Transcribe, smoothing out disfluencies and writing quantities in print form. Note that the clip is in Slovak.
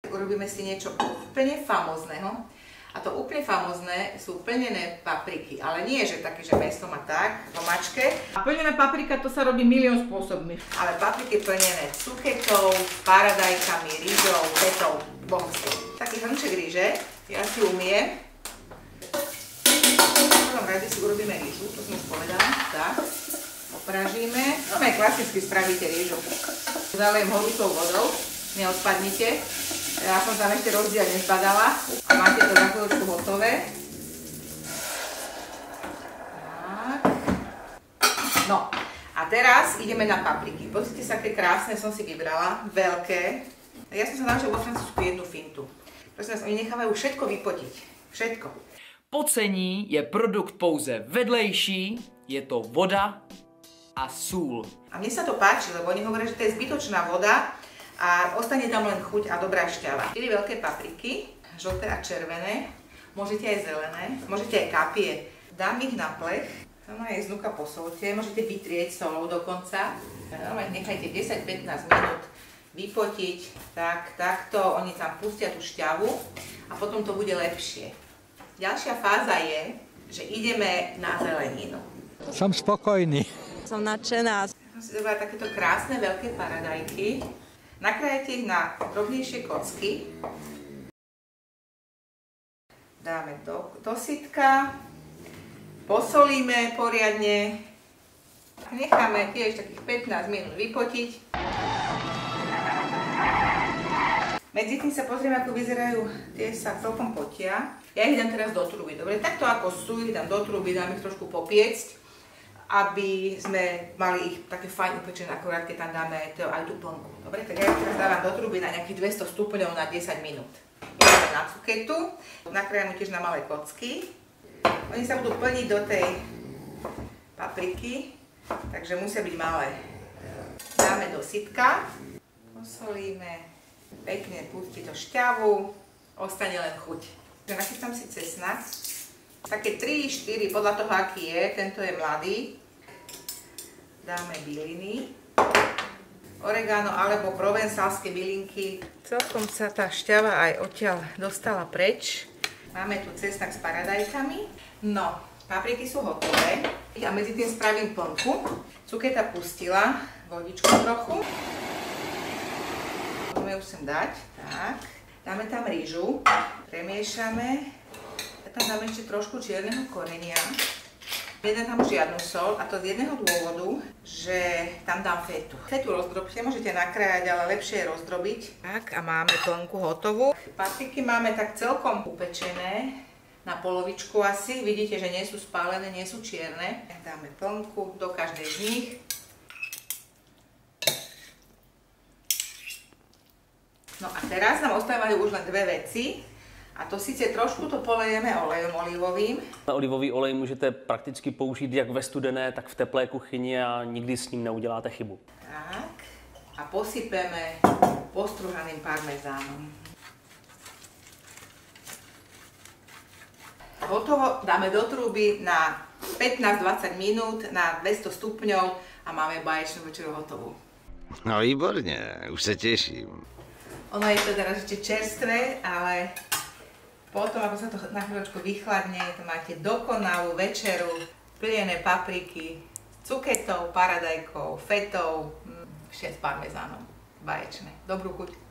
Urobíme si niečo úplne famózneho. A to úplne famózne sú plnené papriky. Ale nie, že také, že mesom a tak, po mačke. A plnená paprika, to sa robí milión spôsobmi. Ale papriky plnené cuketou, paradajkami, rýžou, fetou, bohostou. Taký hrnček rýže, ja si umiem. V prvom rade si urobíme rýžu, to som už povedala. Tak, opražíme. No aj klasicky spravíte rýžu. Zalejem horúcou vodou, neodpadnite. Ja som tam ešte rozdiel nezbadala a máte to za chvíľočku hotové. Tak. No a teraz ideme na papriky. Pozrite sa, aké krásne som si vybrala, veľké. Ja som sa naučila vo Francúzsku jednu fintu. Prosím vás, oni nechávajú všetko vypotiť. Všetko. Pocení je produkt pouze vedlejší, je to voda a sůl. A mne sa to páči, lebo oni hovoria, že to je zbytočná voda, a ostane tam len chuť a dobrá šťava. 4 veľké papriky, žlté a červené, môžete aj zelené, môžete aj kapie. Dám ich na plech, aj znúka posolte, môžete vytrieť solou dokonca. Nechajte 10-15 minút vypotiť, takto, oni tam pustia tú šťavu a potom to bude lepšie. Ďalšia fáza je, že ideme na zeleninu. Som spokojný. Som nadšená. Som si zobrala takéto krásne veľké paradajky. Nakrájete ich na drobnejšie kocky. Dáme do sytka. Posolíme poriadne. Necháme tiež takých 15 minút vypotiť. Medzi tým sa pozrieme, ako vyzerajú. Tie sa celkom potia. Ja ich dám teraz do truby. Dobre, takto ako sú, ich dám do truby, dám ich trošku popiecť, aby sme mali ich také fajn upečené, akorát keď tam dáme aj tú plnku. Dobre, tak ja ich teraz dávam do truby na nejakých 200 stupňov na 10 minút. Ideme na cuketu, nakrájame tiež na malé kocky. Oni sa budú plniť do tej papriky, takže musia byť malé. Dáme do sytka, posolíme, pekne pustí to šťavu, ostane len chuť. Nachystám si cesnak. Také 3-4, podľa toho, aký je, tento je mladý. Dáme byliny. Oregano alebo provensalské bylinky. Celkom sa tá šťava aj odtiaľ dostala preč. Máme tu cesnak s paradajkami. No, papriky sú hotové. A medzi tým spravím plnku. Cuketa pustila vodičku trochu. Môžeme ju sem dať. Tak. Dáme tam rýžu. Premiešame. Tam dáme ešte trošku čierneho korenia. Nedám tam žiadnu sol a to z jedného dôvodu, že tam dám fetu. Fetu rozdrobte, môžete nakrájať, ale lepšie je rozdrobiť. Tak a máme plnku hotovú. Papriky máme tak celkom upečené, na polovičku asi. Vidíte, že nie sú spálené, nie sú čierne. Dáme plnku do každej z nich. No a teraz nám ostávajú už len dve veci. A to síce trošku to polejeme olejom olivovým. Olivový olej můžete prakticky použít jak ve studené, tak v teplé kuchyni a nikdy s ním neuděláte chybu. Tak. A posypeme postruhaným parmezánom. Hotovo, dáme do trúby na 15-20 minút na 200 stupňov a máme báječnú večeru hotovú. No výborne, už sa teším. Ono je to teraz ešte čerstvé, ale potom, ako sa to na chvíľočku vychladne, to máte dokonalú večeru, plnené papriky, cuketou, paradajkou, fetou, ešte s parmezánom. Báječné. Dobrú chuť.